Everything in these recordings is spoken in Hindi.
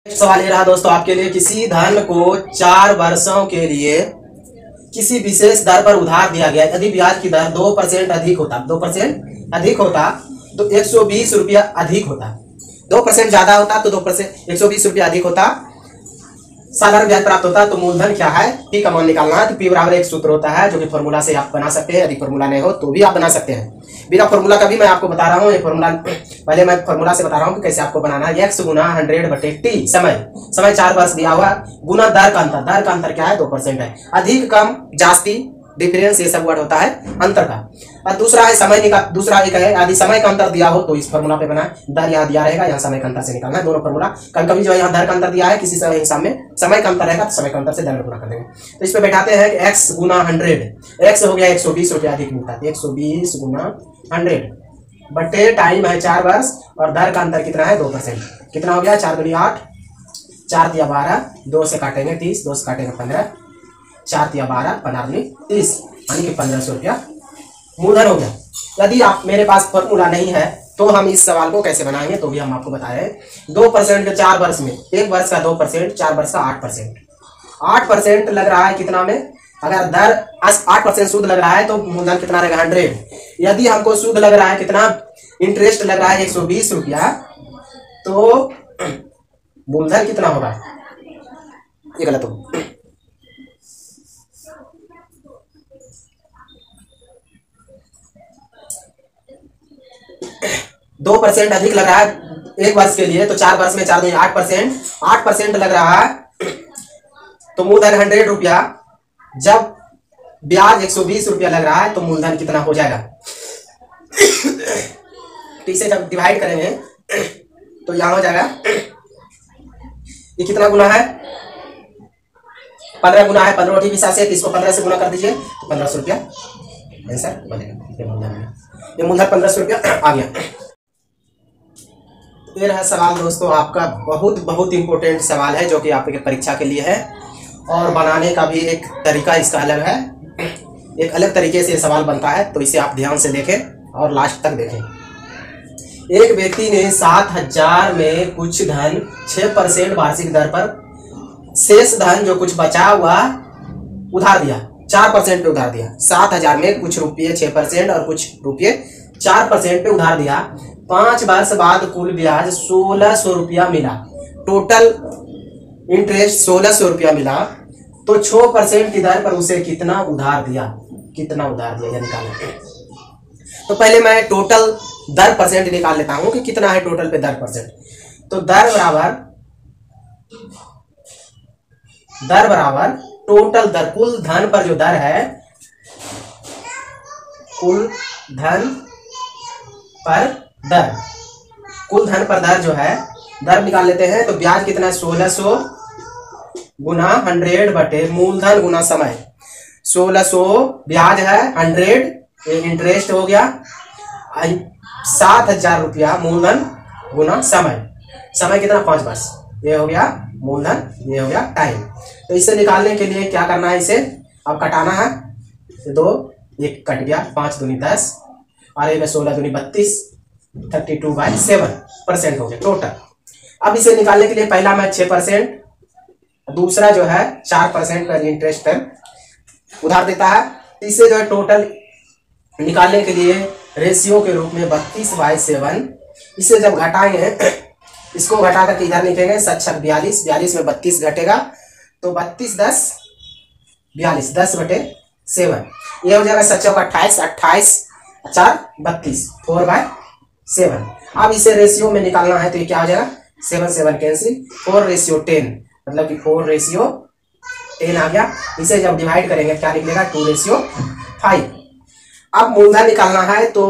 सवाल ये रहा दोस्तों आपके लिए, किसी धन को 4 वर्षों के लिए किसी विशेष दर पर उधार दिया गया। यदि ब्याज की दर 2% अधिक होता, 2% अधिक होता तो 120 रुपया अधिक होता। 2% ज्यादा होता तो 2% 120 रुपया अधिक होता, साधारण ब्याज प्राप्त होता। तो मूलधन क्या है, पी का मान निकालना है। तो पी बराबर एक सूत्र होता है जो कि फॉर्मूला से आप बना सकते हैं। यदि फॉर्मूला नहीं हो तो भी आप बना सकते हैं। बिना फॉर्मूला का भी मैं आपको बता रहा हूँ। ये फॉर्मूला पहले मैं फॉर्मूला से बता रहा हूँ कि कैसे आपको बनाना है। x गुना 100/t, समय 4 वर्ष दिया हुआ, गुना दर का अंतर। दर का अंतर क्या है, 2% है। अधिक कम जास्ती डिफरेंस ये सब वर्ड होता है अंतर का। और दूसरा है समय दूसरा एक है यदि समय का अंतर दिया हो तो इस फॉर्मूला पे बना है। दर यहाँ दिया रहेगा, यहाँ समय का अंतर से निकालना है। दोनों फॉर्मूला कभी कभी जो है यहाँ दर का अंतर दिया है, किसी हिसाब में समय का अंतर रहेगा तो समय का अंतर से दर में गुणा कर देंगे। तो इस पे बैठाते हैं कि x गुना 100, x हो गया 120 रुपया अधिक मिलता है। 120 गुना 100 बटे टाइम है 4 वर्ष और दर का अंतर कितना है, 2%। कितना हो गया, 4 दूनी 8, 4 तिया 12, 2 से काटेंगे 30, 2 से काटेंगे 15, 4 तिया 12, 15 दूनी 30, यानी कि 1500 रुपया मूलधन हो गया। यदि आप मेरे पास फॉर्मूला नहीं है तो हम इस सवाल को कैसे बनाएंगे तो भी हम आपको बता रहे हैं। 2% के 4 वर्ष में, एक वर्ष का 2%, 4 वर्ष का 8%। 8% लग रहा है कितना में, अगर दर 8% सूद लग रहा है तो मूलधन कितना रहेगा, 100। यदि हमको सूद लग रहा है कितना, इंटरेस्ट लग रहा है 120 रुपया, तो मूलधन कितना होगा, ये गलत हो, 2% अधिक लग रहा है एक वर्ष के लिए। तो 4 वर्ष में 4 दूनी 8%, 8% लग रहा है तो मूलधन 100 रुपया। जब ब्याज 120 रुपया लग रहा है तो मूलधन कितना हो जाएगा। टी से जब डिवाइड करेंगे तो यहां हो जाएगा, ये कितना गुना है, 15 गुना है। 15 की हिसाब से इसको 15 से गुना कर दीजिए तो 1500 रुपया आंसर बनेगा। ये मूलधन 1500 रुपया आ गया। ये रहा सवाल दोस्तों आपका, बहुत इंपॉर्टेंट सवाल है जो कि आपके परीक्षा के लिए है और बनाने का भी एक तरीका इसका अलग है। एक अलग तरीके से सवाल बनता है तो इसे आप ध्यान से देखें और लास्ट तक देखें। एक व्यक्ति ने 7000 में कुछ धन 6% वार्षिक दर पर शेष धन जो कुछ बचा हुआ उधार दिया, 4% पे उधार दिया। 7000 में कुछ रुपये 6% और कुछ रुपये 4% पे उधार दिया। 5 वर्ष बाद कुल ब्याज 1600 रुपया मिला, टोटल इंटरेस्ट 1600 रुपया मिला। तो 6% की दर पर उसे कितना उधार दिया, कितना उधार दिया, यह निकालना। तो पहले मैं टोटल दर परसेंट निकाल लेता हूं कि कितना है टोटल पे दर परसेंट। तो दर बराबर टोटल दर, कुल धन पर जो दर है, कुल धन पर दर, कुल धन पर दर जो है, दर निकाल लेते हैं। तो ब्याज कितना है, 1600 गुना 100 बटे मूलधन गुना समय। 1600 ब्याज है, 100 इंटरेस्ट हो गया, 7000 रुपया मूलधन गुना समय। समय कितना, 5 वर्ष। ये हो गया मूलधन, ये हो गया टाइम। तो इसे निकालने के लिए क्या करना है, इसे अब कटाना है। 2 एक कट गया, 5 दूनी 10 और ये 16 दूनी 32, 32/7% हो गया टोटल। अब इसे निकालने के लिए पहला मैं 6%, दूसरा जो है 4% पर इंटरेस्ट पर उधार देता है। इसे जो है टोटल निकालने के लिए रेशियो के रूप में 32/7। इसे जब घटाएंगे, इसको घटा करके इधर लिखेंगे 7×6 42, 42 में 32 घटेगा तो 32 10 42, 10/7। ये हो जाएगा 7×4 28, 28 4 32, 4/7। अब इसे रेशियो में निकालना है तो ये क्या हो जाएगा, 7 कैंसिल, 4:10, मतलब कि 4:10 आ गया। इसे जब डिवाइड करेंगे क्या निकलेगा, 2:5। अब मूलधन निकालना है तो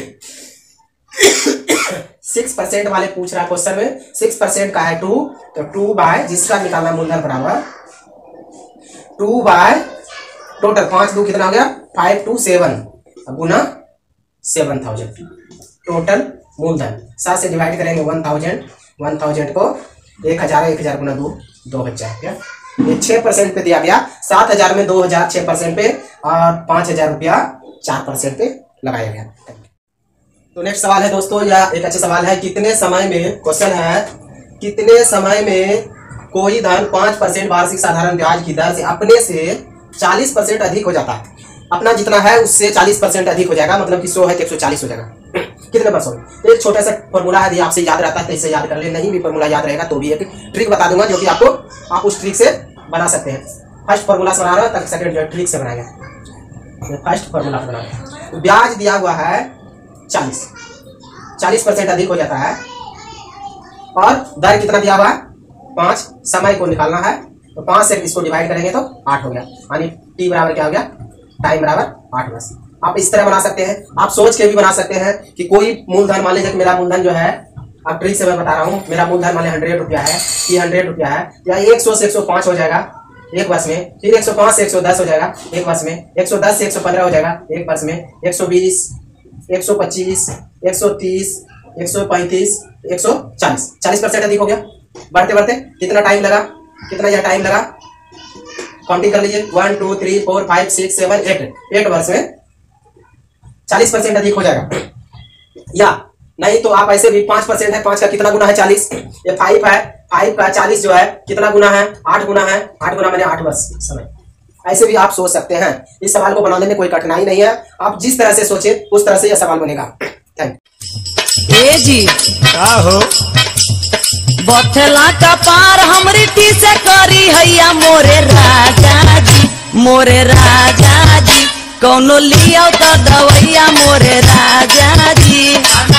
6% वाले पूछ रहा है क्वेश्चन में। 6% का है 2, तो 2 जिसका निकालना मूलधन बराबर 2 टोटल 5 2 कितना हो गया, 5 2 7 गुना 7000 टोटल मूलधन। 7 से डिवाइड करेंगे 1000 को 1000 गुना 2 2000। ये 6% पे दिया गया। 7000 में 2000 6% पे और 5000 रुपया 4% पे लगाया गया। तो नेक्स्ट सवाल है दोस्तों, यह एक अच्छा सवाल है। कितने समय में, क्वेश्चन है कितने समय में कोई धन 5% वार्षिक साधारण ब्याज की दर से अपने से 40% अधिक हो जाता है। अपना जितना है उससे 40% अधिक हो जाएगा, मतलब कि 100 है तो 140 हो जाएगा। कितने वर्षों में? तो एक छोटा सा फॉर्मूला है, यदि आपसे याद रहता है तो इसे याद कर ले, नहीं भी फॉर्मूला याद रहेगा तो भी एक ट्रिक बता दूंगा जो कि आपको आप उस ट्रिक से बना सकते हैं। फर्स्ट फॉर्मूला से बना रहा है, सेकंड जो ट्रिक से बनाएंगे। फर्स्ट फॉर्मूला से बनाएंगे, ब्याज दिया हुआ है 40% अधिक हो जाता है और दर कितना दिया हुआ है 5, समय को निकालना है तो 5 से इसको डिवाइड करेंगे तो 8 हो गया, यानी टी बराबर क्या हो गया, टाइम बराबर 8 वर्ष। आप इस तरह बना सकते हैं, आप सोच के भी बना सकते हैं कि कोई मूलधन मान लीजिए कि मेरा मूलधन जो है, अब ट्रिक से मैं बता रहा हूँ, मेरा मूलधन मान लीजिए 100 रुपया है, ये 100 रुपया है, या 100 से 105 हो जाएगा एक वर्ष में, फिर 105 से 110 हो जाएगा एक वर्ष में, 110 से 115 हो जाएगा एक वर्ष में, 120, 125, 130, 135, 140, 40% अधिक हो गया। बढ़ते बढ़ते कितना टाइम लगा, कितना यह टाइम लगा, काउंटिंग कर लीजिए, 1 2 3 4 5 6 7 8 वर्ष में 40% अधिक हो जाएगा। या नहीं तो आप ऐसे भी 5% है, 5 का कितना गुना है 40, ये 5 है, 5 का 40 जो है कितना गुना है, 8 गुना है, 8 गुना मैंने 8 वर्ष समय। ऐसे भी आप सोच सकते हैं, इस सवाल को बनाने में कोई कठिनाई नहीं है, आप जिस तरह से सोचे उस तरह से यह सवाल बनेगा। Thank you. ए जी का हो बथेला का पार हमरी टी से करी हैया मोरे राजा जी, मोरे राजा जी, कौनो लिया तो दवैया मोरे राजा जी।